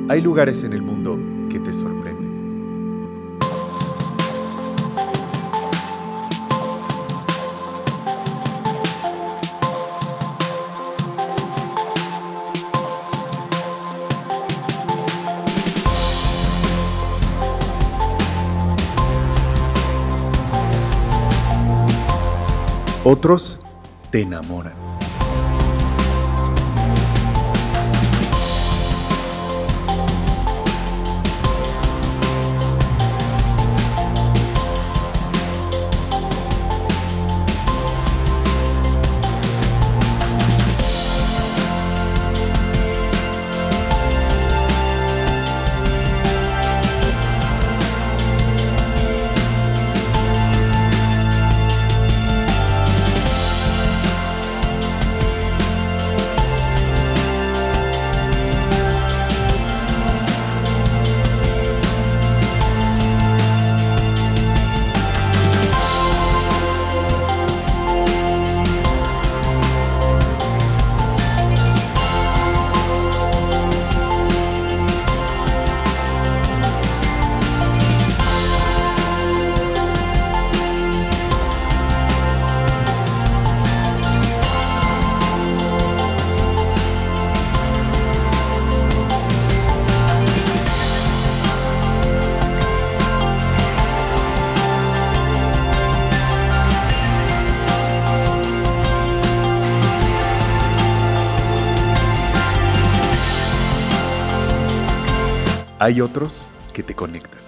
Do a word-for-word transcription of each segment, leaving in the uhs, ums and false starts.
Hay lugares en el mundo que te sorprenden. Otros te enamoran. Hay otros que te conectan.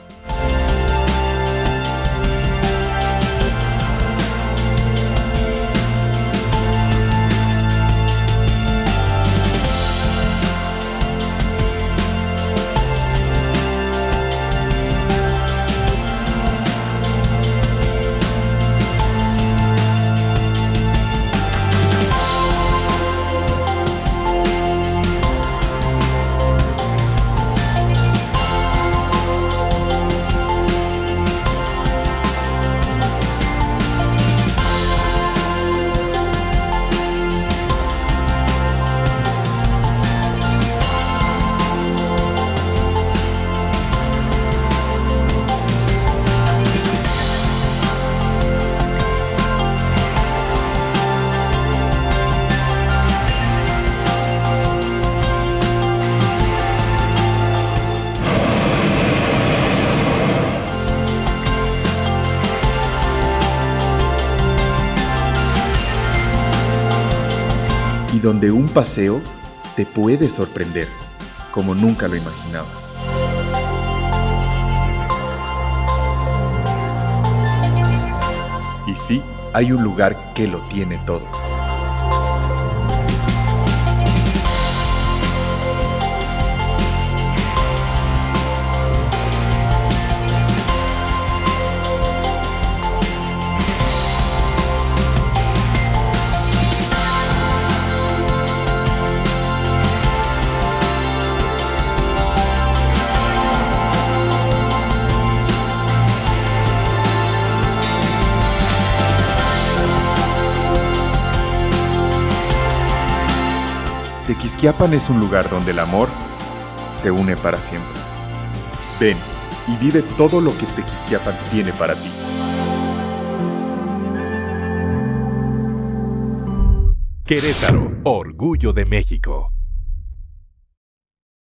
Y donde un paseo te puede sorprender, como nunca lo imaginabas. Y sí, hay un lugar que lo tiene todo. Tequisquiapan es un lugar donde el amor se une para siempre. Ven y vive todo lo que Tequisquiapan tiene para ti. Querétaro, orgullo de México.